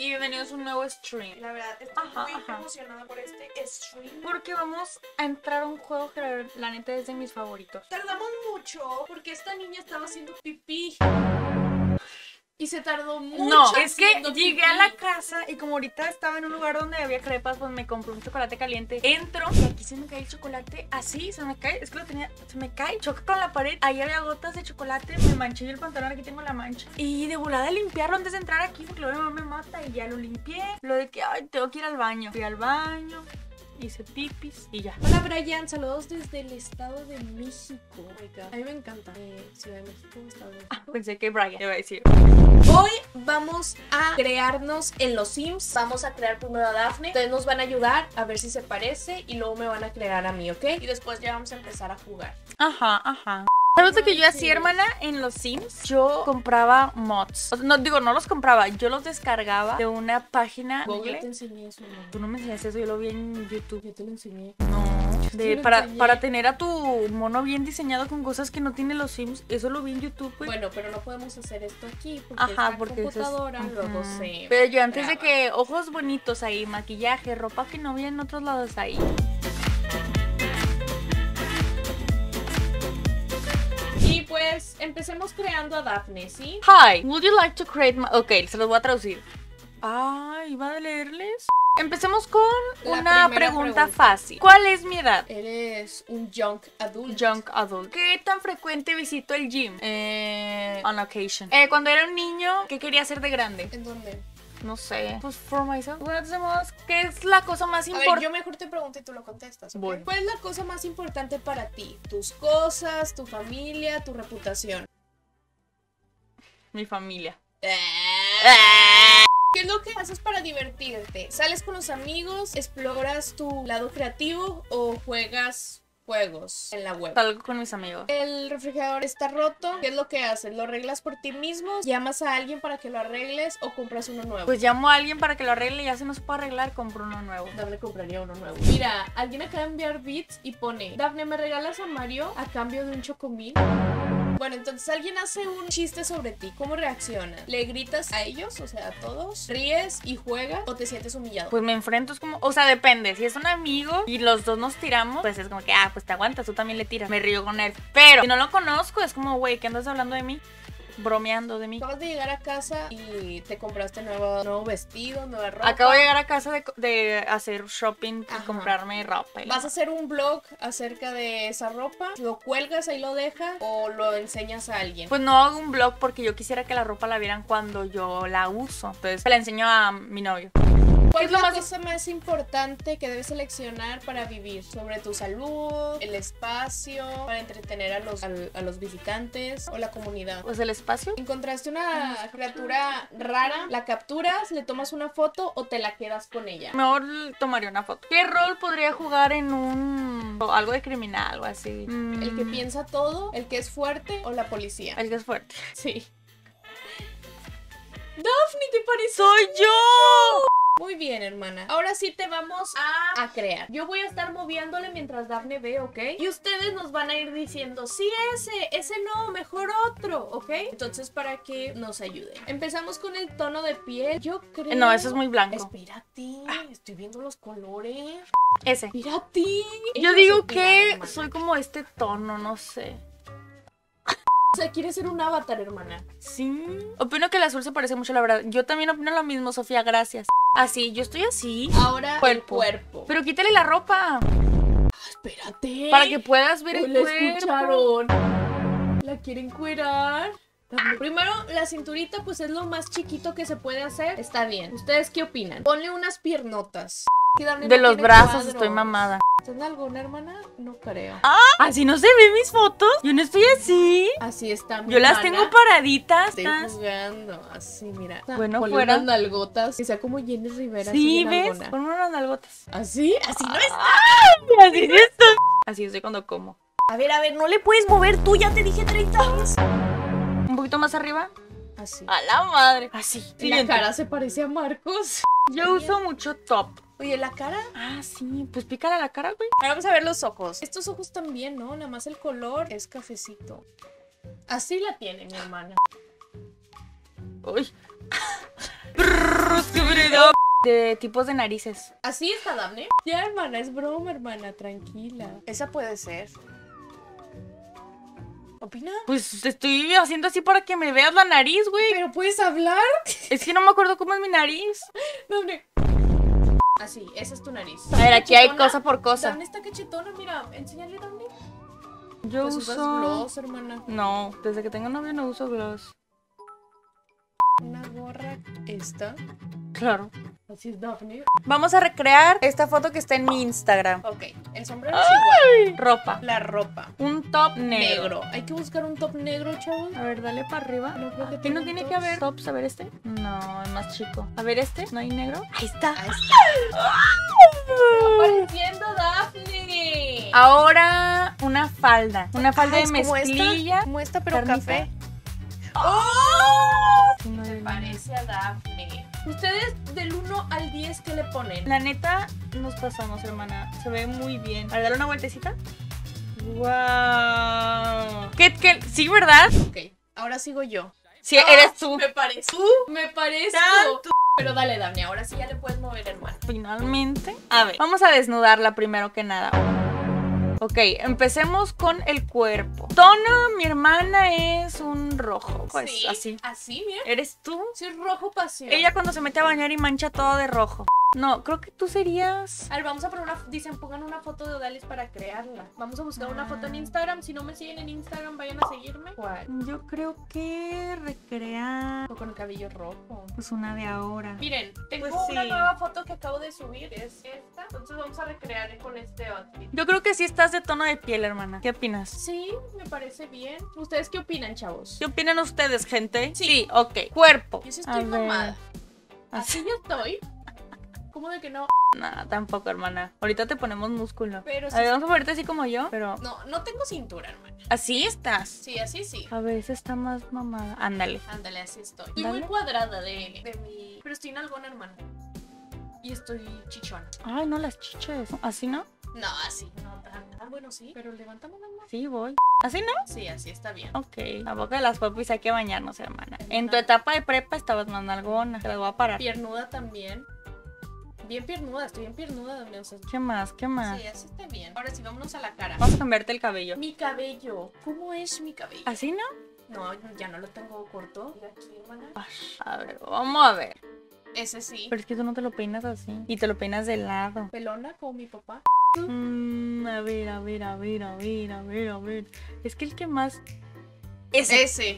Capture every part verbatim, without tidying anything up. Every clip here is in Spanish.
bienvenidos a un nuevo stream. La verdad, estoy Ajá, muy ajá. emocionada por este stream. Porque vamos a entrar a un juego que la neta es de mis favoritos. Tardamos mucho porque esta niña estaba haciendo pipí. Y se tardó mucho. No, es que haciendo llegué pipí. a la casa y como ahorita estaba en un lugar donde había crepas, pues me compré un chocolate caliente. Entro y aquí se me cae el chocolate así, se me cae, es que lo tenía, se me cae, choca con la pared. Ahí había gotas de chocolate, me manché yo el pantalón, aquí tengo la mancha. Y de volada limpiarlo antes de entrar aquí porque luego mi mamá me mata y ya lo limpié. Lo de que, ay, tengo que ir al baño. Fui al baño, hice pipis y ya. Hola Brian, saludos desde el Estado de México. Oh my God. A mí me encanta. Eh, Ciudad de México, Estado de México. Ah, pensé que Brian iba a decir. Hoy vamos a crearnos en los Sims. Vamos a crear primero a Dafne. Ustedes nos van a ayudar a ver si se parece y luego me van a crear a mí, ¿ok? Y después ya vamos a empezar a jugar. Ajá, ajá. ¿Sabes lo que yo hacía, hermana? En los Sims, yo compraba mods. O sea, no, digo, no los compraba, yo los descargaba de una página Yo Google. te enseñé eso, ¿no? Tú no me enseñaste eso, yo lo vi en YouTube. Yo te lo enseñé. No, te de, lo para, enseñé. para tener a tu mono bien diseñado con cosas que no tiene los Sims, eso lo vi en YouTube, güey. Bueno, pero no podemos hacer esto aquí porque Ajá, esta porque eso es- computadora Ujú. luego se... Pero yo antes de traba. que ojos bonitos ahí, maquillaje, ropa que no vi en otros lados ahí. Y pues empecemos creando a Dafne, ¿sí? Hi, would you like to create my... Ok, se los voy a traducir. Ah, ¿iba a leerles? Empecemos con La una primera pregunta, pregunta. fácil. ¿Cuál es mi edad? Eres un junk adulto. Young adult. ¿Qué tan frecuente visito el gym? Eh, on occasion. Eh, cuando era un niño, ¿qué quería hacer de grande? ¿En dónde? No sé. Pues for myself. Bueno, entonces, ¿qué es la cosa más A ver, importante? yo mejor te pregunto y tú lo contestas, ¿ok? Bueno. ¿Cuál es la cosa más importante para ti? ¿Tus cosas, tu familia, tu reputación? Mi familia. ¿Qué es lo que haces para divertirte? ¿Sales con los amigos? ¿Exploras tu lado creativo? ¿O juegas juegos en la web? Salgo con mis amigos. El refrigerador está roto. ¿Qué es lo que haces? ¿Lo arreglas por ti mismo? ¿Llamas a alguien para que lo arregles? ¿O compras uno nuevo? Pues llamo a alguien para que lo arregle y ya se nos puede arreglar, compro uno nuevo. Dafne compraría uno nuevo. Mira, alguien acaba de enviar beats y pone: Dafne, ¿me regalas a Mario a cambio de un chocomil? Bueno, entonces alguien hace un chiste sobre ti. ¿Cómo reaccionas? ¿Le gritas a ellos? O sea, a todos. ¿Ríes y juegas? ¿O te sientes humillado? Pues me enfrento, es como, o sea, depende. Si es un amigo y los dos nos tiramos, pues es como que, ah, pues te aguantas, tú también le tiras. Me río con él. Pero si no lo conozco, es como, güey, ¿qué andas hablando de mí? Bromeando de mí. Acabas de llegar a casa y te compraste nuevo, nuevo vestido, nueva ropa. Acabo de llegar a casa de, de hacer shopping y Ajá. comprarme ropa. y la ¿Vas a hacer un blog acerca de esa ropa? ¿Lo cuelgas, ahí lo dejas? ¿O lo enseñas a alguien? Pues no hago un blog porque yo quisiera que la ropa la vieran cuando yo la uso. Entonces se la enseño a mi novio. ¿Cuál ¿qué es es lo la más- cosa más importante que debes seleccionar para vivir? Sobre tu salud, el espacio, para entretener a los, al- a los visitantes o la comunidad. Pues el espacio. Encontraste una criatura rara, la capturas, le tomas una foto o te la quedas con ella. Mejor tomaría una foto. ¿Qué rol podría jugar en un... o algo de criminal o así? Mm, El que piensa todo, el que es fuerte o la policía. El que es fuerte. Sí. Daphne, ¿te parece? ¡Soy yo! Muy bien, hermana. Ahora sí te vamos a, a crear. Yo voy a estar moviéndole mientras Dafne ve, ¿ok? Y ustedes nos van a ir diciendo, sí, ese, ese no, mejor otro, ¿ok? Entonces, para que nos ayuden. Empezamos con el tono de piel. Yo creo... No, eso es muy blanco. Espérate, estoy viendo los colores. Ese. Espérate. Yo Ellos digo opinan, que hermana. soy como este tono, no sé. O sea, quieres ser un avatar, hermana. Sí. Opino que el azul se parece mucho, la verdad. Yo también opino lo mismo, Sofía, gracias. Así, yo estoy así. Ahora Cuerpo. el cuerpo. Pero quítale la ropa. Espérate. Para que puedas ver Uy, el la cuerpo. escucharon. La quieren cuerar. Primero, la cinturita, pues es lo más chiquito que se puede hacer. Está bien. ¿Ustedes qué opinan? Ponle unas piernotas. Que Dafne De no los tiene brazos cuadros. estoy mamada. ¿Estás alguna, hermana? No creo. ¿Así no se ven mis fotos? Yo no estoy así. Así está. mi Yo las hermana. tengo paraditas. Estoy jugando. Así, mira. Bueno, Ponle fuera. unas nalgotas. Que sea como Jenny Rivera. Sí, así de ¿ves? nalgona. Ponme unas nalgotas. ¿Así? Así no es. Así sí estoy. Así estoy cuando como. A ver, a ver, no le puedes mover tú. Ya te dije treinta veces. Un poquito más arriba. Así. A la madre. Así. La Siguiente. cara se parece a Marcos. Yo uso mucho top. Oye, la cara. Ah, sí. Pues pícale a la cara, güey. Ahora vamos a ver los ojos. Estos ojos también, ¿no? Nada más el color es cafecito. Así la tiene mi hermana. Uy. Rosquebreda. De tipos de narices. Así está, Dafne. Ya, hermana, es broma, hermana, tranquila. Esa puede ser. ¿Opina? Pues te estoy haciendo así para que me veas la nariz, güey. ¿Pero puedes hablar? Es que no me acuerdo cómo es mi nariz. Dafne. Así, esa es tu nariz. A ver, aquí hay cosa por cosa. Dafne está cachetona, mira. Enséñale, Dafne. Yo Pues uso... usas gloss, hermana. No, desde que tengo novio no uso gloss. Una gorra esta. Claro. Así es, Dafne. Vamos a recrear esta foto que está en mi Instagram. Ok, el sombrero es igual. Ropa. La ropa. Un top negro. Negro. Hay que buscar un top negro, chavos. A ver, dale para arriba. No creo que Aquí no tenga tiene tops. que haber tops. A ver este. No, es más chico. A ver este. ¿No hay negro? Ahí está. Ahí está. Apareciendo Dafne. Ahora una falda. Una falda Ah, de es como mezclilla. esta, como esta, pero carnita. café. Sí, no Se hay- parece a Dafne. ¿Ustedes del uno al diez qué le ponen? La neta, nos pasamos, hermana. Se ve muy bien. A ver, dale una vueltecita. ¡Wow! ¿Qué, qué? Sí, ¿verdad? Ok, ahora sigo yo. Sí, eres tú. Me parezco. Me parezco. Tanto. Pero dale, Dafne, ahora sí ya le puedes mover, hermano. Finalmente. A ver, vamos a desnudarla primero que nada. Ok, empecemos con el cuerpo. Tono, mi hermana es un rojo. Pues Sí, así. Así, mira. ¿Eres tú? Sí, es rojo pasión. Ella cuando se mete a bañar y mancha todo de rojo. No, creo que tú serías... A ver, vamos a poner una... Dicen, pongan una foto de Odalis para crearla. Vamos a buscar una foto en Instagram. Si no me siguen en Instagram, vayan a seguirme. ¿Cuál? Yo creo que recrea... O con el cabello rojo. Pues una de ahora. Miren, tengo Pues una sí. nueva foto que acabo de subir. Es esta. Entonces vamos a recrear con este outfit. Yo creo que sí estás de tono de piel, hermana. ¿Qué opinas? Sí, me parece bien. ¿Ustedes qué opinan, chavos? ¿Qué opinan ustedes, gente? Sí. ok. Cuerpo. Yo sí A estoy ver. mamada. Así. Así yo estoy. ¿Cómo de que no? Nada, tampoco, hermana. Ahorita te ponemos músculo. Pero A sí. ver, vamos a ponerte así como yo, pero... No, no tengo cintura, hermana. Así estás. Sí, así sí. A ver, esa está más mamada. Ándale. Ándale, así estoy. Estoy Dale. muy cuadrada de, de mi... Pero estoy en algona, hermana. Y estoy chichona. Ay, no, las chiches. ¿Así no? No, así. No tan. Ah, bueno, sí. Pero levantamos las manos. Sí, voy. ¿Así no? Sí, así está bien. Ok. La boca de las popis hay que bañarnos, hermana. En tu etapa de prepa estabas más nalgona. Te las voy a parar. Piernuda también. Bien piernuda, estoy bien piernuda, Dafne. O sea, ¿Qué más? ¿Qué más? sí, así está bien. Ahora sí, vámonos a la cara. Vamos a cambiarte el cabello. Mi cabello. ¿Cómo es mi cabello? ¿Así no? No, ya no lo tengo corto. Mira aquí, hermana. Ay, a ver, vamos a ver. Ese sí. Pero es que tú no te lo peinas así. Y te lo peinas de lado. Pelona como mi papá. Mm, a ver, a ver, a ver, a ver, a ver, a ver. Es que el que más... Ese. Ese.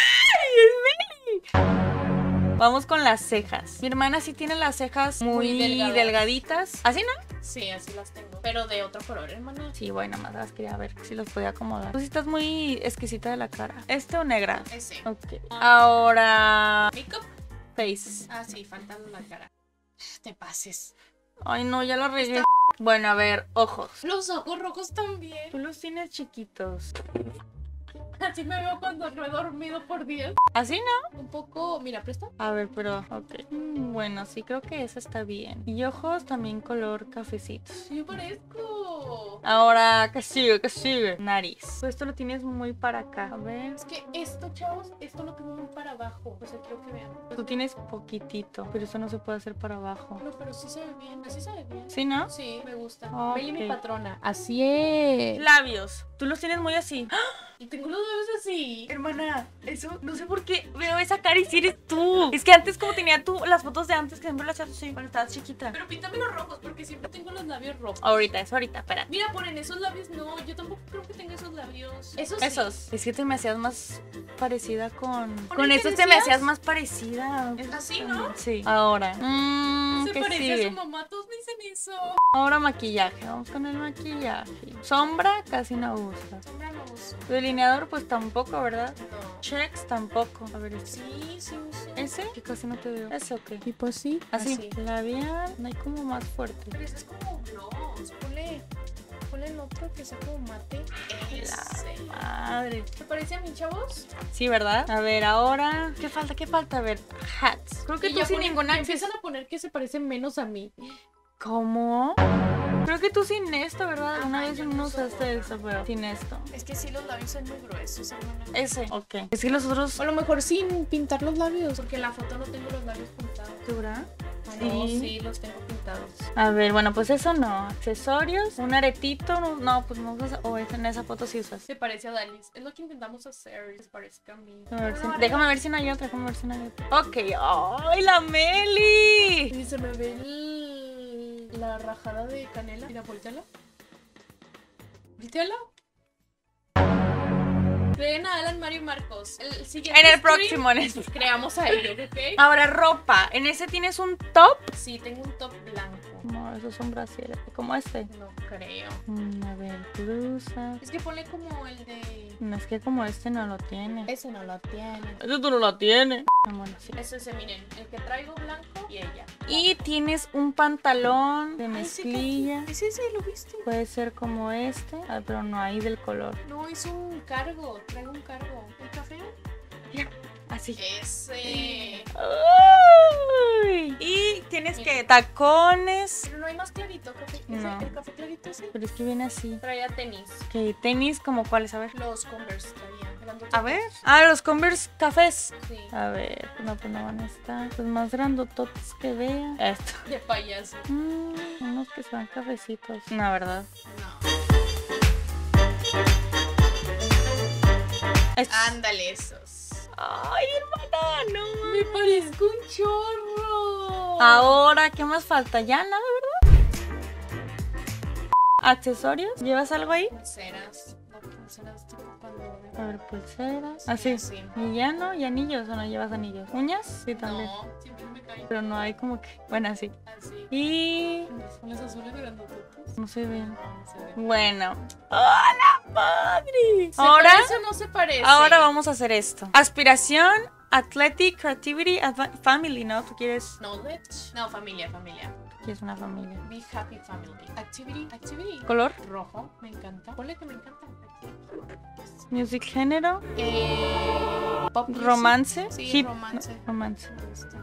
Vamos con las cejas. Mi hermana sí tiene las cejas muy, Muy delgadas. delgaditas. ¿Así no? Sí, así las tengo. Pero de otro color, hermana. Sí, bueno, nada más las quería ver si las podía acomodar. Tú sí estás muy exquisita de la cara. ¿Este o negra? Ese. Ok. Ahora... Makeup. Face. Ah, sí, faltando la cara. Te pases. Ay, no, ya la regué. Bueno, a ver, ojos. Los ojos rojos también. Tú los tienes chiquitos. Así me veo cuando no he dormido por diez. ¿Así no? Un poco, mira, presta. A ver, pero, ok. Mm, bueno, sí, creo que esa está bien. Y ojos también color cafecito. Sí, parezco. Ahora, ¿qué sigue? ¿Qué sigue? Nariz. Pues esto lo tienes muy para acá. A ver. Es que esto, chavos, esto lo tengo muy para abajo. O sea, quiero que vean. Tú tienes poquitito, pero eso no se puede hacer para abajo. No, pero sí se ve bien. Así se ve bien. ¿Sí, no? Sí, me gusta. Ok. Meli, mi patrona. Así es. Labios. Tú los tienes muy así. Y tengo los dedos así. Hermana, eso no sé por qué veo esa cara y si eres tú. Es que antes como tenía tú las fotos de antes que siempre las hacías así cuando estabas chiquita. Pero píntame los rojos porque siempre tengo los labios rojos. Ahorita, eso ahorita, espera. Mira, ponen esos labios. No, yo tampoco creo que tenga esos labios. Esos. sí. Esos. Es que te me hacías más parecida con... ¿Con Con el que esos te me decías? hacías más parecida. ¿Es así, no? Sí. Ahora. Mmm, Se ¿qué parece a sigue? su mamá, todos me dicen eso. Ahora maquillaje. Vamos con el maquillaje. Sombra casi no usa. Sombra no uso. Delineador pues tampoco, ¿verdad? No. Checks tampoco. A ver, ¿este? Sí, sí uso. ¿Ese? Que casi no te veo. ¿Ese o qué? Tipo así. Así. Labial. No hay como más fuerte. Pero ese es como gloss. Ponle, ponle el otro que sea como mate. Ese. Madre. ¿Te parece a mí, chavos? Sí, ¿verdad? A ver, ahora... ¿Qué falta? ¿Qué falta? A ver, hats. Creo que Y tú ya sin ponen- ninguna... y empiezan a poner que se parecen menos a mí. ¿Cómo? Creo que tú sin esto, ¿verdad? Una Ajá, vez yo no no uso usaste eso, pero sin esto. Es que sí, los labios son muy gruesos, hermana. Ese, ok. Es que los otros... O a lo mejor sin pintar los labios, porque en la foto no tengo los labios pintados. ¿Segura? No, sí, los tengo pintados. A ver, bueno, pues eso no. Accesorios, un aretito. No, no, pues no usas. O en esa foto sí usas. Se parece a Dalis. Es lo que intentamos hacer. Se parece a mí. A ver si- déjame ver si no hay otra. Déjame ver si no hay otra. Ok. ¡Ay, la Meli! Y se me ve el... la rajada de canela. Mira, volteala. ¿Volteala? Creen a Alan, Mario y Marcos. El siguiente En el stream, próximo, en este. creamos a ellos, ¿ok? Ahora, ropa. ¿En ese tienes un top? Sí, tengo un top blanco. No, esos son brasieres. ¿Como este? No creo. Mm, a ver, blusa. Es que ponle como el de... No, es que como este no lo tiene. Ese no lo tiene. Ese tú no lo tienes. Ah, bueno, sí. Es ese, miren. El que traigo blanco y ella. Y tienes un pantalón de Ay, mezclilla. sí, sí, sí, ¿lo viste? Puede ser como este. Ah, pero no hay del color. No, es un cargo. Traigo un cargo. ¿El café? Así. Ese. Uy. Y tienes que tacones. Pero no hay más clarito. Café. Ese, No. El café clarito ese. Pero es que viene así. Traía tenis. Ok, tenis como cuáles, a ver. Los Converse traía. Grandototes. A ver. Ah, los Converse cafés. Sí. A ver, no, pues no van a estar. Pues más grandototes que vea. Esto. De payaso. Mm, unos que sean cafecitos. La verdad. No. Estos. Ándale, esos. Ay, hermana, no. Me parezco un chorro. Ahora, ¿qué más falta? Ya nada, ¿verdad? ¿Accesorios? ¿Llevas algo ahí? Pulseras. No, pulseras tipo cuando... A ver, pulseras. Así. Sí. ¿Y ya no? ¿Y anillos o no llevas anillos? ¿Uñas? Sí, también. No, siempre me cae Pero no hay como que... Bueno, así. así. Y... Son los azules grandototes. No se ven. No, no se ve. Bueno. ¡Hola, padre! ¿Se Ahora... parece o no se parece? Ahora vamos a hacer esto. Aspiración, athletic, creativity, adva- family, ¿no? ¿Tú quieres, Knowledge. No, familia, familia. quieres una familia? Be happy family. Activity, activity. ¿Color? Rojo, me encanta. Ponle que me encanta. Music, género, Eh, pop music. romance, Sí, hip, romance. no, romance. Me gusta.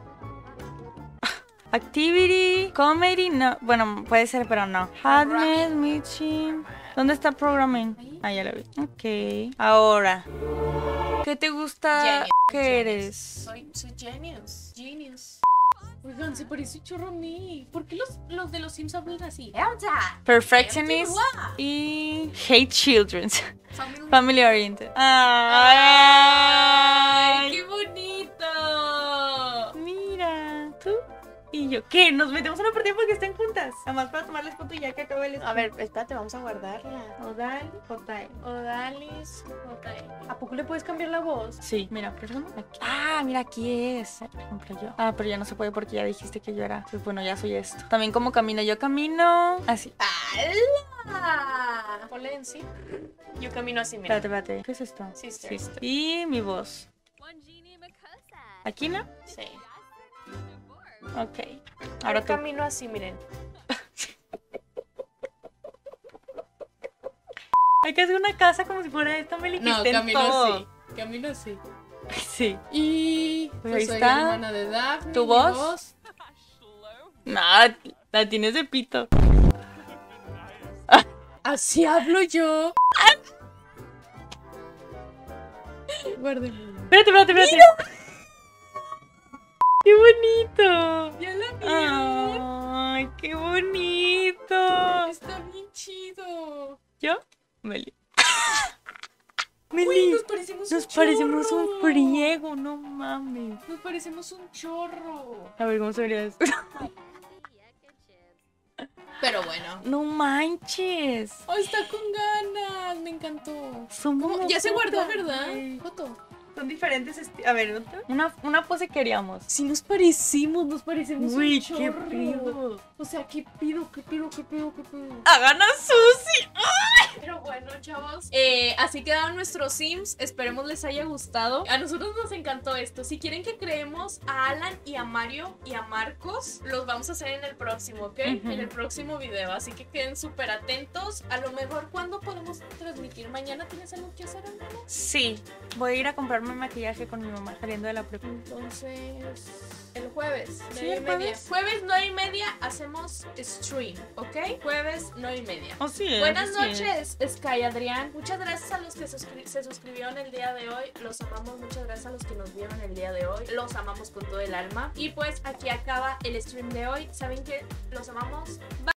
Activity, comedy, no, bueno, puede ser, pero no. Hardness, Mitching. ¿Dónde está programming? Ahí. Ah, ya lo vi. Ok. Ahora, ¿qué te gusta? Genius, ¿Qué genius. eres? Soy, soy genius. Genius. Oigan, se parece un chorro a mí. ¿Por qué los, los de los Sims hablan así? Perfectionist y hate children. Family. Family oriented. ¡Ay, Ay, qué bonito! mira, tú y yo. ¿Qué? ¿Nos metemos una partida porque estén juntas? Además para tomarles foto y ya que acabe el... A ver, espérate, vamos a guardarla. Odal, Otae. Odalis, Otae. ¿A poco le puedes cambiar la voz? Sí, mira, perdón. Aquí. Ah, mira, aquí es. Por ejemplo, yo. Ah, pero ya no se puede porque ya dijiste que yo era. Pues bueno, ya soy esto. También como camino. Yo camino así. ¡Hala! Ponle en sí. Yo camino así, mira. Espérate, espérate. ¿Qué es esto? Sister. Sí. Y mi voz. ¿Aquí no? Sí. Ok. Ahora Yo tú. camino así, miren. Hay que hacer una casa como si fuera esta Meli. que No, esté en camino todo. así. Camino así. Sí. Y Pues pues ahí soy está. hermana de Daphne. ¿Tu mi voz? No, la tienes de pito. Así hablo yo. Guárdeme. Espérate, espérate, espérate. ¡Qué bonito! Ya la vieron. ¡Ay, qué bonito! Está bien chido. ¿Yo? Meli. Uy, Meli, nos parecemos nos un parecemos chorro. un friego, no mames. Nos parecemos un chorro. A ver, ¿cómo se vería esto? Pero bueno. ¡No manches! ¡Ay, está con ganas! Me encantó. Somos ¿Cómo? Ya se guardó, nosotras, ¿verdad? güey. Foto. Son diferentes esti- A ver, ¿otra? Una, una pose queríamos. Sí nos parecimos, nos parecemos Uy, un qué chorro. pido. O sea, ¿qué pido? ¿Qué pido? ¿Qué pido? ¿Qué pido? ¡Hagan a Susi! Pero bueno, chavos, eh, así quedaron nuestros Sims. Esperemos les haya gustado. A nosotros nos encantó esto. Si quieren que creemos a Alan y a Mario y a Marcos, los vamos a hacer en el próximo, ¿ok? Ujú. En el próximo video. Así que queden súper atentos. A lo mejor, ¿cuándo podemos transmitir? ¿Mañana tienes algo que hacer, hermano? Sí, voy a ir a comprar probarme maquillaje con mi mamá saliendo de la prepa. Entonces, el jueves, Sí, nueve y el media. jueves. Jueves, nueve y media, hacemos stream, ¿ok? Jueves, nueve y media. Oh, sí es, Buenas sí noches, Sky Adrián. Muchas gracias a los que suscri- se suscribieron el día de hoy. Los amamos. Muchas gracias a los que nos vieron el día de hoy. Los amamos con todo el alma. Y pues aquí acaba el stream de hoy. ¿Saben qué? Los amamos. Bye.